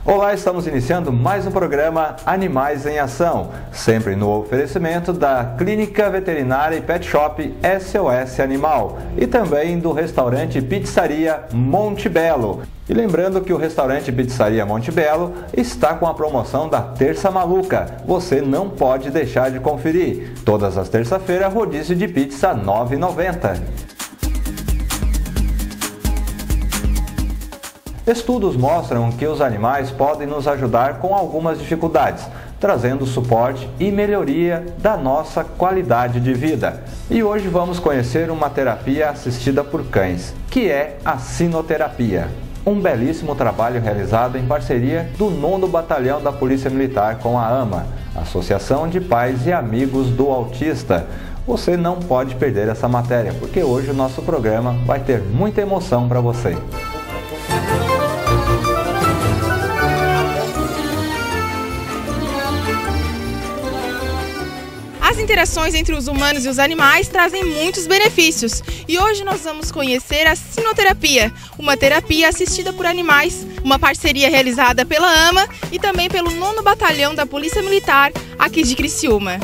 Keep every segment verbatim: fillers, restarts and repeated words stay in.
Olá, estamos iniciando mais um programa Animais em Ação, sempre no oferecimento da Clínica Veterinária e Pet Shop S O S Animal e também do restaurante Pizzaria Monte Belo. E lembrando que o restaurante Pizzaria Monte Belo está com a promoção da Terça Maluca. Você não pode deixar de conferir. Todas as terças-feiras, rodízio de pizza nove reais e noventa centavos. Estudos mostram que os animais podem nos ajudar com algumas dificuldades, trazendo suporte e melhoria da nossa qualidade de vida. E hoje vamos conhecer uma terapia assistida por cães, que é a sinoterapia. Um belíssimo trabalho realizado em parceria do nono Batalhão da Polícia Militar com a AMA, Associação de Pais e Amigos do Autista. Você não pode perder essa matéria, porque hoje o nosso programa vai ter muita emoção para você. As interações entre os humanos e os animais trazem muitos benefícios e hoje nós vamos conhecer a sinoterapia, uma terapia assistida por animais, uma parceria realizada pela AMA e também pelo nono Batalhão da Polícia Militar aqui de Criciúma.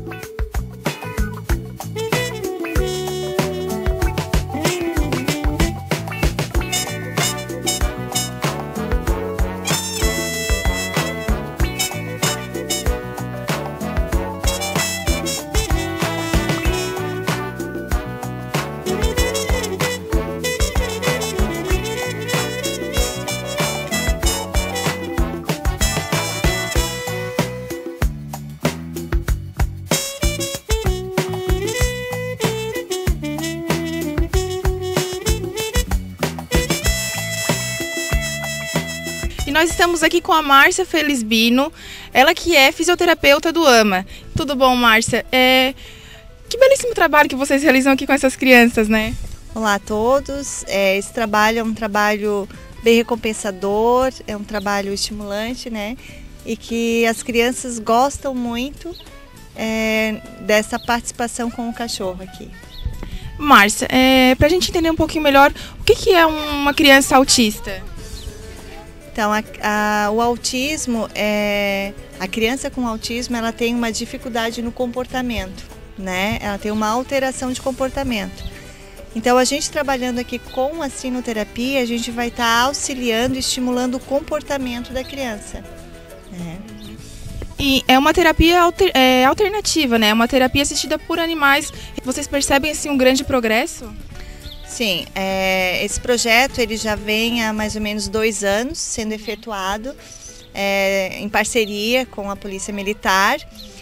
Nós estamos aqui com a Márcia Felisbino, ela que é fisioterapeuta do AMA. Tudo bom, Márcia? É... Que belíssimo trabalho que vocês realizam aqui com essas crianças, né? Olá a todos. É, esse trabalho é um trabalho bem recompensador, é um trabalho estimulante, né? E que as crianças gostam muito é, dessa participação com o cachorro aqui. Márcia, é, para a gente entender um pouquinho melhor, o que, que é uma criança autista? Então, a, a, o autismo, é, a criança com autismo, ela tem uma dificuldade no comportamento, né? Ela tem uma alteração de comportamento. Então, a gente trabalhando aqui com a sinoterapia, a gente vai estar auxiliando, estimulando o comportamento da criança. Né? E é uma terapia alter, é, alternativa, né? É uma terapia assistida por animais. Vocês percebem assim um grande progresso? Sim, é, esse projeto ele já vem há mais ou menos dois anos sendo efetuado é, em parceria com a Polícia Militar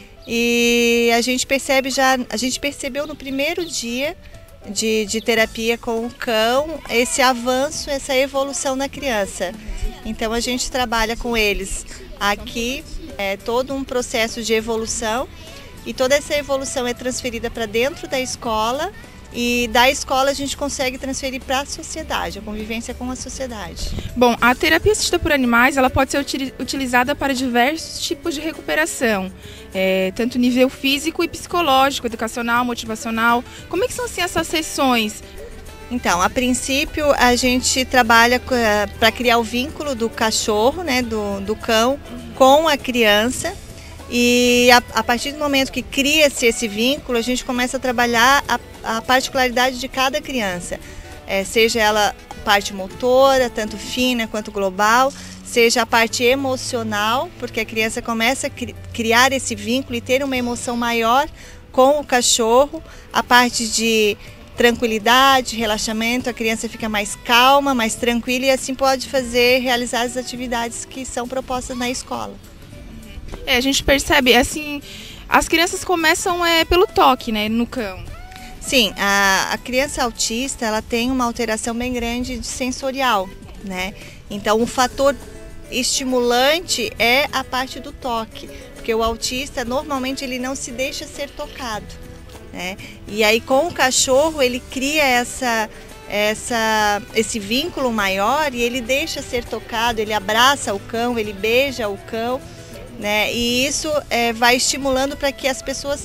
e a gente percebe já, a gente percebeu no primeiro dia de, de terapia com o cão esse avanço, essa evolução na criança. Então a gente trabalha com eles aqui, é todo um processo de evolução e toda essa evolução é transferida para dentro da escola. E da escola a gente consegue transferir para a sociedade, a convivência com a sociedade. Bom, a terapia assistida por animais ela pode ser utilizada para diversos tipos de recuperação, é, tanto nível físico e psicológico, educacional, motivacional. Como é que são assim, essas sessões? Então, a princípio a gente trabalha para criar o vínculo do cachorro, né, do, do cão, com a criança. E a, a partir do momento que cria-se esse vínculo, a gente começa a trabalhar a, a particularidade de cada criança. É, seja ela parte motora, tanto fina quanto global, seja a parte emocional, porque a criança começa a cri, criar esse vínculo e ter uma emoção maior com o cachorro, a parte de tranquilidade, relaxamento, a criança fica mais calma, mais tranquila e assim pode fazer, realizar as atividades que são propostas na escola. É, a gente percebe, assim, as crianças começam é, pelo toque, né, no cão. Sim, a, a criança autista, ela tem uma alteração bem grande de sensorial, né? Então, o fator estimulante é a parte do toque, porque o autista, normalmente, ele não se deixa ser tocado, né? E aí, com o cachorro, ele cria essa... Essa, esse vínculo maior e ele deixa ser tocado, ele abraça o cão, ele beija o cão, né? E isso é, vai estimulando para que as pessoas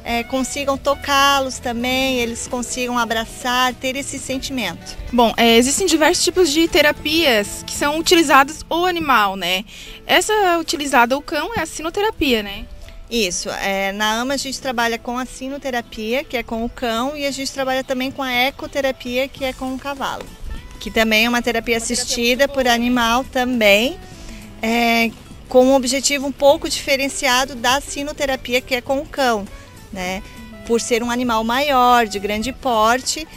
é, consigam tocá-los também, eles consigam abraçar, ter esse sentimento. Bom, é, existem diversos tipos de terapias que são utilizadas o animal, né? Essa utilizada o cão é a sinoterapia, né? Isso, é, na AMA a gente trabalha com a sinoterapia, que é com o cão, e a gente trabalha também com a ecoterapia, que é com o cavalo, que também é uma terapia assistida por animal também, é, com um objetivo um pouco diferenciado da sinoterapia, que é com o cão, né? Por ser um animal maior, de grande porte,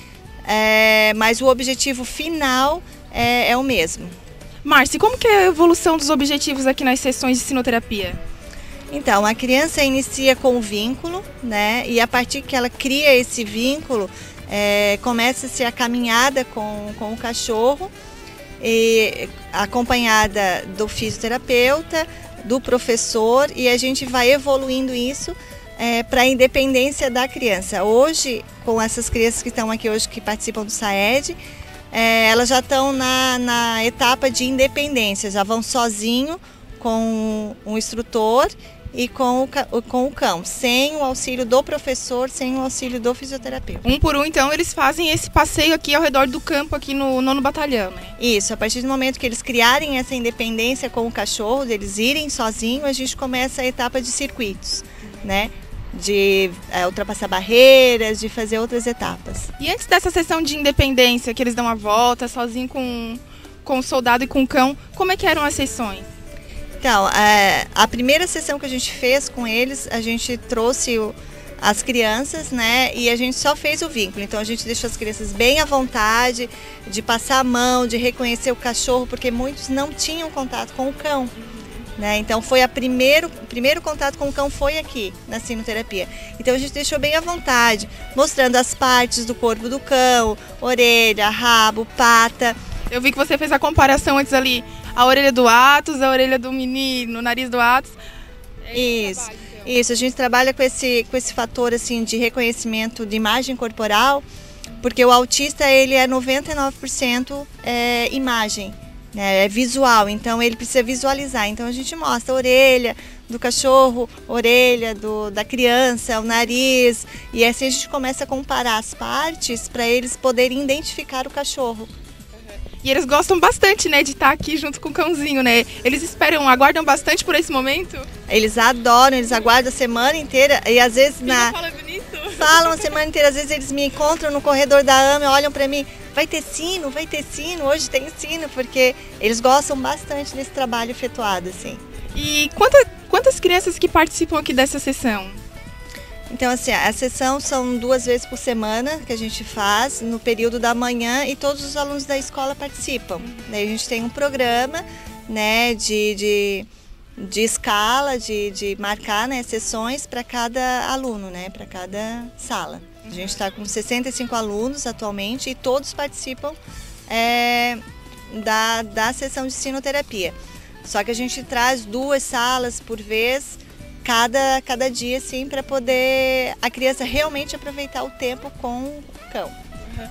é, mas o objetivo final é, é o mesmo. Márcia, como que é a evolução dos objetivos aqui nas sessões de sinoterapia? Então, a criança inicia com o vínculo, né? E a partir que ela cria esse vínculo, é, começa-se a caminhada com, com o cachorro, e, acompanhada do fisioterapeuta, do professor, e a gente vai evoluindo isso é, para a independência da criança. Hoje, com essas crianças que estão aqui hoje, que participam do SAED, é, elas já estão na, na etapa de independência, já vão sozinho com um instrutor e com o, com o cão, sem o auxílio do professor, sem o auxílio do fisioterapeuta. Um por um, então, eles fazem esse passeio aqui ao redor do campo, aqui no nono batalhão, né? Isso, a partir do momento que eles criarem essa independência com o cachorro, deles irem sozinhos, a gente começa a etapa de circuitos, né? De é, ultrapassar barreiras, de fazer outras etapas. E antes dessa sessão de independência, que eles dão a volta sozinho com, com o soldado e com o cão, como é que eram as sessões? Então, é, a primeira sessão que a gente fez com eles, a gente trouxe o, as crianças, né? E a gente só fez o vínculo. Então a gente deixou as crianças bem à vontade de passar a mão, de reconhecer o cachorro, porque muitos não tinham contato com o cão, né? Então foi a primeiro, o primeiro contato com o cão foi aqui na sinoterapia. Então a gente deixou bem à vontade, mostrando as partes do corpo do cão, orelha, rabo, pata. Eu vi que você fez a comparação antes ali, a orelha do Atos, a orelha do menino, o nariz do Atos. É isso, trabalho, então. Isso, a gente trabalha com esse, com esse fator assim, de reconhecimento de imagem corporal, porque o autista ele é noventa e nove por cento é, imagem, né, é visual, então ele precisa visualizar. Então a gente mostra a orelha do cachorro, a orelha do, da criança, o nariz, e assim a gente começa a comparar as partes para eles poderem identificar o cachorro. E eles gostam bastante, né, de estar aqui junto com o cãozinho, né? Eles esperam, aguardam bastante por esse momento? Eles adoram, eles aguardam a semana inteira e às vezes na... Fala bonito. Falam a semana inteira, às vezes eles me encontram no corredor da AMA, olham para mim, vai ter sino, vai ter sino, hoje tem sino, porque eles gostam bastante desse trabalho efetuado, assim. E quanta, quantas crianças que participam aqui dessa sessão? Então, assim, a sessão são duas vezes por semana que a gente faz, no período da manhã, e todos os alunos da escola participam. Daí a gente tem um programa, né, de, de, de escala, de, de marcar, né, sessões para cada aluno, né, para cada sala. A gente está com sessenta e cinco alunos atualmente e todos participam é, da, da sessão de sinoterapia. Só que a gente traz duas salas por vez, Cada, cada dia, assim, para poder a criança realmente aproveitar o tempo com o cão. Uhum.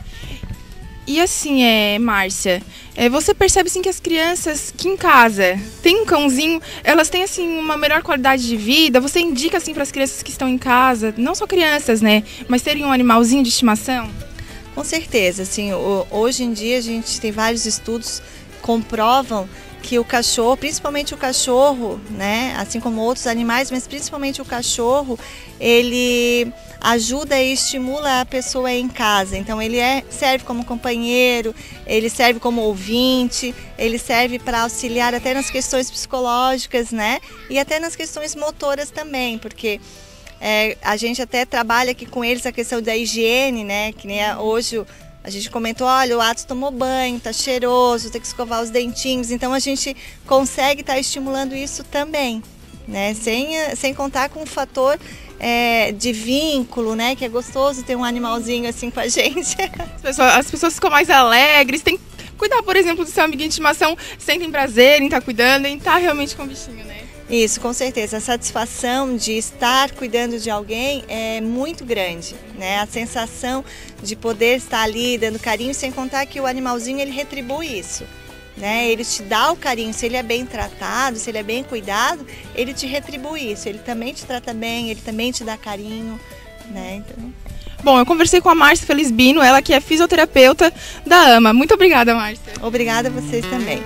E assim, é, Márcia, é, você percebe assim, que as crianças que em casa têm um cãozinho, elas têm assim, uma melhor qualidade de vida? Você indica assim, para as crianças que estão em casa, não só crianças, né, mas terem um animalzinho de estimação? Com certeza, assim, hoje em dia a gente tem vários estudos que comprovam que o cachorro, principalmente o cachorro, né, assim como outros animais, mas principalmente o cachorro, ele ajuda e estimula a pessoa em casa. Então ele é, serve como companheiro, ele serve como ouvinte, ele serve para auxiliar até nas questões psicológicas, né, e até nas questões motoras também, porque é, a gente até trabalha aqui com eles a questão da higiene, né, que nem hoje a gente comentou, olha, o Atos tomou banho, tá cheiroso, tem que escovar os dentinhos. Então a gente consegue estar tá estimulando isso também, né? Sem, sem contar com o fator é, de vínculo, né? Que é gostoso ter um animalzinho assim com a gente. As pessoas, as pessoas ficam mais alegres, tem que cuidar, por exemplo, do seu amiguinho de estimação, sentem prazer em estar tá cuidando, em estar tá realmente com o bichinho, né? Isso, com certeza. A satisfação de estar cuidando de alguém é muito grande, né? A sensação de poder estar ali dando carinho, sem contar que o animalzinho ele retribui isso, né? Ele te dá o carinho, se ele é bem tratado, se ele é bem cuidado, ele te retribui isso. Ele também te trata bem, ele também te dá carinho, né? Então... Bom, eu conversei com a Márcia Felisbino, ela que é fisioterapeuta da AMA. Muito obrigada, Márcia. Obrigada a vocês também.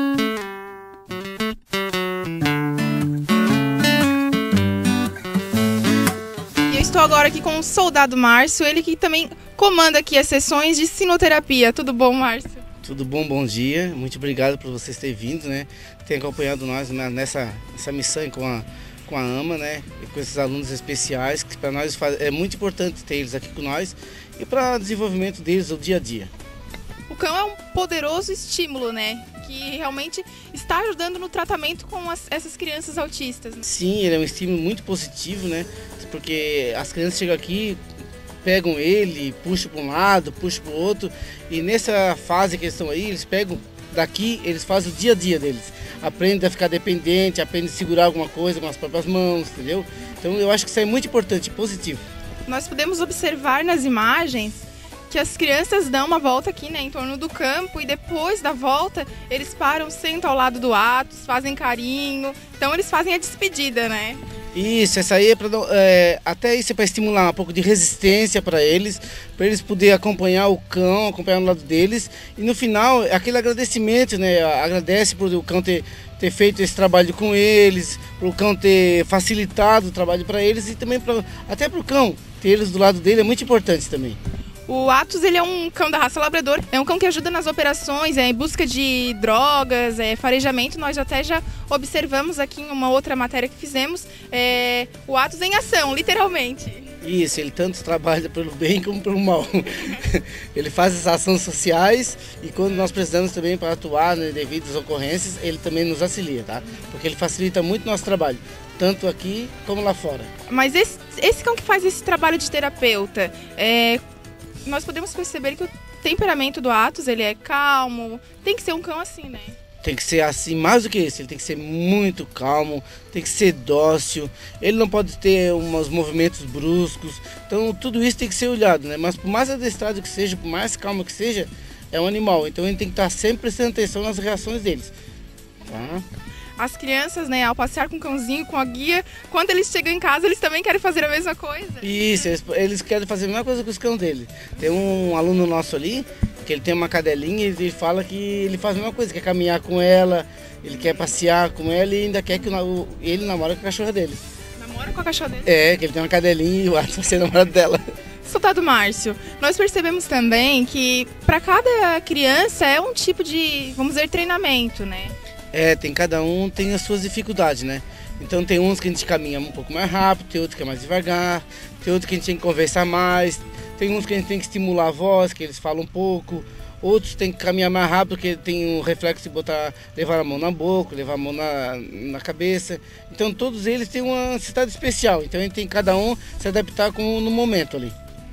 Estou agora aqui com o soldado Márcio, ele que também comanda aqui as sessões de sinoterapia. Tudo bom, Márcio? Tudo bom, bom dia. Muito obrigado por vocês terem vindo, né? Terem acompanhado nós nessa, nessa missão com a, com a AMA, né? E com esses alunos especiais, que para nós é muito importante ter eles aqui com nós e para o desenvolvimento deles no dia a dia. O cão é um poderoso estímulo, né? Que realmente está ajudando no tratamento com as, essas crianças autistas. Né? Sim, ele é um estímulo muito positivo, né? Porque as crianças chegam aqui, pegam ele, puxam para um lado, puxam para o outro, e nessa fase que eles estão aí, eles pegam daqui, eles fazem o dia a dia deles. Aprendem a ficar dependente, aprendem a segurar alguma coisa com as próprias mãos, entendeu? Então eu acho que isso é muito importante, positivo. Nós podemos observar nas imagens que as crianças dão uma volta aqui, né, em torno do campo, e depois da volta eles param, sentam ao lado do Atos, fazem carinho, então eles fazem a despedida, né? Isso, essa aí é, pra, é até isso é para estimular um pouco de resistência para eles, para eles poderem acompanhar o cão, acompanhar no lado deles, e no final aquele agradecimento, né? Agradece por o cão ter, ter feito esse trabalho com eles, por o cão ter facilitado o trabalho para eles, e também pra, até para o cão ter eles do lado dele é muito importante também. O Atos, ele é um cão da raça labrador, é um cão que ajuda nas operações, é, em busca de drogas, é, farejamento. Nós até já observamos aqui em uma outra matéria que fizemos, é, o Atos em ação, literalmente. Isso, ele tanto trabalha pelo bem como pelo mal. Ele faz as ações sociais e quando nós precisamos também para atuar, né, devido às ocorrências, ele também nos auxilia, tá? Porque ele facilita muito o nosso trabalho, tanto aqui como lá fora. Mas esse, esse cão que faz esse trabalho de terapeuta, é... nós podemos perceber que o temperamento do Atos, ele é calmo, tem que ser um cão assim, né? Tem que ser assim, mais do que isso, ele tem que ser muito calmo, tem que ser dócil, ele não pode ter uns movimentos bruscos, então tudo isso tem que ser olhado, né? Mas por mais adestrado que seja, por mais calmo que seja, é um animal, então ele tem que estar sempre prestando atenção nas reações deles, tá? As crianças, né, ao passear com o cãozinho, com a guia, quando eles chegam em casa, eles também querem fazer a mesma coisa? Isso, eles, eles querem fazer a mesma coisa com os cães dele. Tem um aluno nosso ali, que ele tem uma cadelinha e ele fala que ele faz a mesma coisa, quer caminhar com ela, ele quer passear com ela e ainda quer que o, ele namore com a cachorra dele. Namora com a cachorra dele? É, que ele tem uma cadelinha e o Atos vai ser namorado dela. Soldado Márcio, nós percebemos também que para cada criança é um tipo de, vamos dizer, treinamento, né? É, tem cada um tem as suas dificuldades, né? Então tem uns que a gente caminha um pouco mais rápido, tem outros que é mais devagar, tem outros que a gente tem que conversar mais, tem uns que a gente tem que estimular a voz, que eles falam um pouco, outros tem que caminhar mais rápido, porque tem um reflexo de botar, levar a mão na boca, levar a mão na, na cabeça. Então todos eles têm uma necessidade especial, então a gente tem que cada um se adaptar com, no momento ali.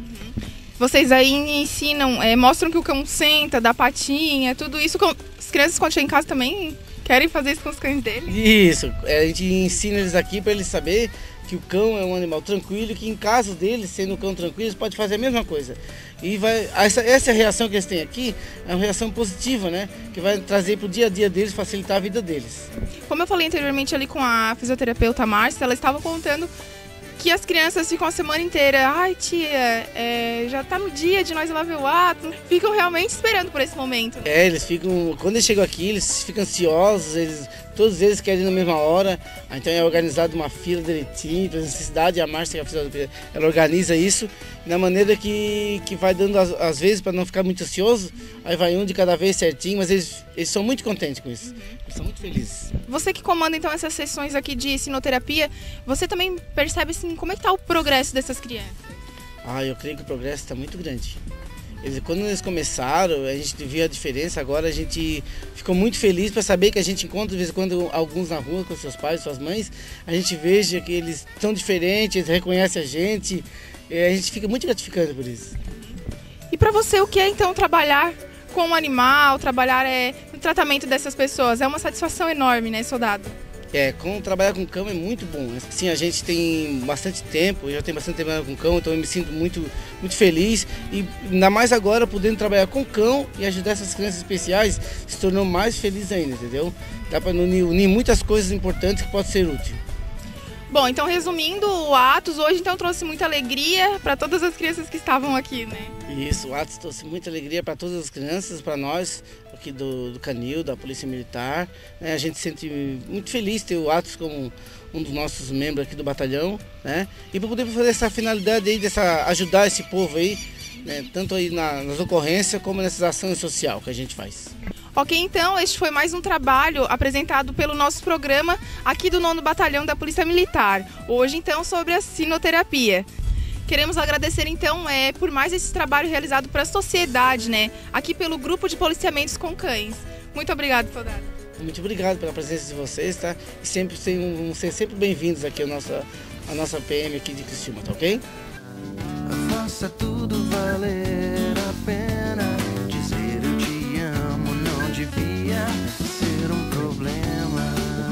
Vocês aí ensinam, é, mostram que o cão senta, dá patinha, tudo isso. Com... As crianças quando chegam em casa também querem fazer isso com os cães deles? Isso, a gente ensina eles aqui para eles saberem que o cão é um animal tranquilo, que em casa deles, sendo um cão tranquilo, eles podem fazer a mesma coisa. E vai, essa, essa reação que eles têm aqui é uma reação positiva, né? Que vai trazer para o dia a dia deles, facilitar a vida deles. Como eu falei anteriormente ali com a fisioterapeuta Márcia, ela estava contando que as crianças ficam a semana inteira, ai tia, é, já tá no dia de nós ir lá ver o ato, ficam realmente esperando por esse momento. É, eles ficam, quando eles chegam aqui, eles ficam ansiosos, eles, todos eles querem ir na mesma hora, então é organizado uma fila direitinho, pela necessidade, a Márcia, ela organiza isso, da maneira que, que vai dando, às, às vezes, para não ficar muito ansioso, aí vai um de cada vez certinho, mas eles, eles são muito contentes com isso, uhum. Eles são muito felizes. Você que comanda então essas sessões aqui de sinoterapia, você também percebe assim, como é que está o progresso dessas crianças? Ah, eu creio que o progresso está muito grande. Eles, quando eles começaram, a gente viu a diferença, agora a gente ficou muito feliz para saber que a gente encontra de vez em quando alguns na rua com seus pais, suas mães, a gente veja que eles estão diferentes, eles reconhecem a gente, a gente fica muito gratificante por isso. E para você, o que é então trabalhar com o animal, trabalhar é, no tratamento dessas pessoas? É uma satisfação enorme, né, soldado? É, com, trabalhar com cão é muito bom. Sim, a gente tem bastante tempo, eu já tenho bastante tempo com cão, então eu me sinto muito, muito feliz. E ainda mais agora, podendo trabalhar com cão e ajudar essas crianças especiais, se tornou mais feliz ainda, entendeu? Dá para unir, unir muitas coisas importantes que pode ser útil. Bom, então resumindo, o Atos hoje então trouxe muita alegria para todas as crianças que estavam aqui, né? Isso, o Atos trouxe muita alegria para todas as crianças, para nós aqui do, do Canil, da Polícia Militar. É, a gente se sente muito feliz ter o Atos como um dos nossos membros aqui do batalhão, né? E para poder fazer essa finalidade aí, dessa, ajudar esse povo aí, né? Tanto aí na, nas ocorrências como nessas ações sociais que a gente faz. Ok, então este foi mais um trabalho apresentado pelo nosso programa aqui do nono Batalhão da Polícia Militar. Hoje então sobre a sinoterapia. Queremos agradecer então é, por mais esse trabalho realizado para a sociedade, né? Aqui pelo Grupo de Policiamentos com Cães. Muito obrigado, soldado. Muito obrigado pela presença de vocês, tá? E sempre vão ser sempre bem-vindos aqui à nossa, à nossa P M aqui de Criciúma, tá ok? Faça tudo valer a pena. Dizer eu te amo não devia ser um problema.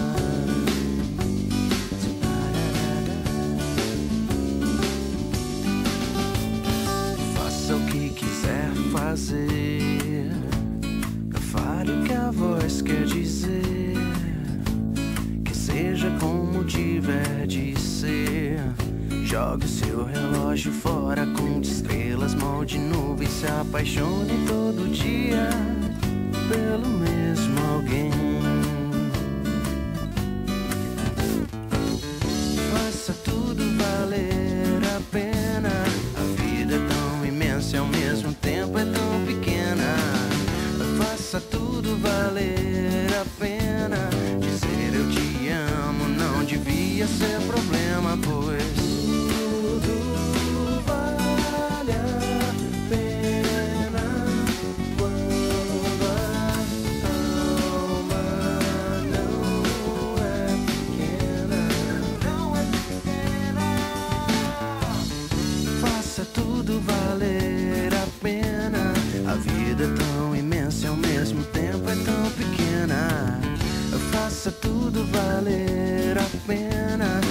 Faça o que quiser fazer, fale o que a voz quer dizer, que seja como tiver de ser. Jogue o seu relógio fora, conte estrelas, molde nuvens, se apaixone todo dia pelo mesmo alguém. Faça tudo valer a pena. A vida é tão imensa e ao mesmo tempo é tão pequena. Faça tudo valer a pena. Dizer eu te amo não devia ser problema, pois tudo valer a pena. A vida é tão imensa e ao mesmo tempo é tão pequena. Faça tudo valer a pena.